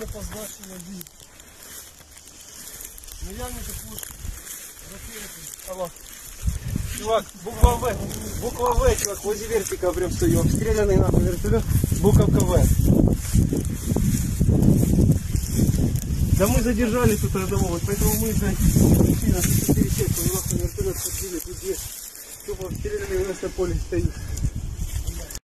по сдаче на бит. Наявник пусть ракеты. Алло. Чувак, буква В, чувак, возле вертика прям стою. Обстрелянный нахуй вертолет, буковка В. Да мы задержали тут одного, вот поэтому мы, блядь, пришли на 4 сетки, нахуй вертолет подбили, тут есть. Тупо обстрелянный у нас на поле стоит.